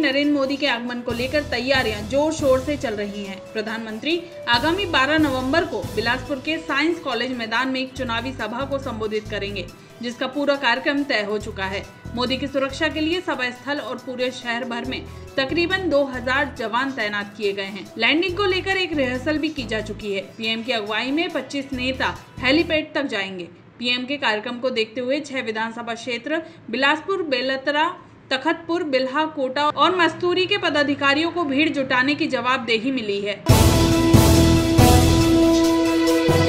नरेंद्र मोदी के आगमन को लेकर तैयारियां जोर शोर से चल रही हैं। प्रधानमंत्री आगामी 12 नवंबर को बिलासपुर के साइंस कॉलेज मैदान में एक चुनावी सभा को संबोधित करेंगे, जिसका पूरा कार्यक्रम तय हो चुका है। मोदी की सुरक्षा के लिए सभा स्थल और पूरे शहर भर में तकरीबन 2000 जवान तैनात किए गए हैं। लैंडिंग को लेकर एक रिहर्सल भी की जा चुकी है। पीएम की अगुवाई में 25 नेता हेलीपैड तक जाएंगे। पीएम के कार्यक्रम को देखते हुए 6 विधानसभा क्षेत्र बिलासपुर, बेलतरा, तखतपुर, बिल्हा, कोटा और मस्तूरी के पदाधिकारियों को भीड़ जुटाने की जवाबदेही मिली है।